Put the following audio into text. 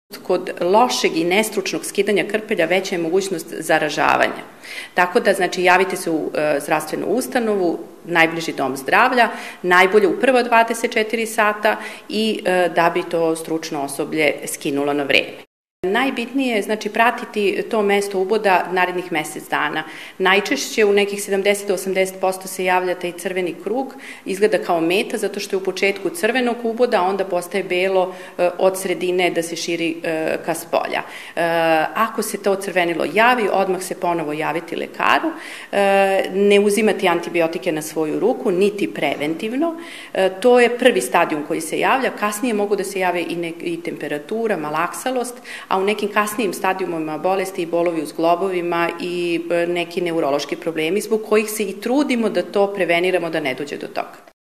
Kod lošeg i nestručnog skidanja krpelja veća je mogućnost zaražavanja. Tako da, znači, javite se u zdravstvenu ustanovu, najbliži dom zdravlja, najbolje u prvo 24 sata i da bi to stručno osoblje skinulo na vreme. Najbitnije je, znači, pratiti to mesto uboda narednih mesec dana. Najčešće u nekih 70 do 80% se javlja taj crveni krug, izgleda kao meta zato što je u početku crvenog uboda, a onda postaje belo od sredine da se širi ka spolja. Ako se to crvenilo javi, odmah se ponovo javiti lekaru, ne uzimati antibiotike na svoju ruku, niti preventivno. To je prvi stadijum koji se javlja, kasnije mogu da se jave i temperatura, malaksalost, a u nekim kasnijim stadijumima bolesti i bolovi u zglobovima i neki neurološki problemi zbog kojih se i trudimo da to preveniramo da ne dođe do toga.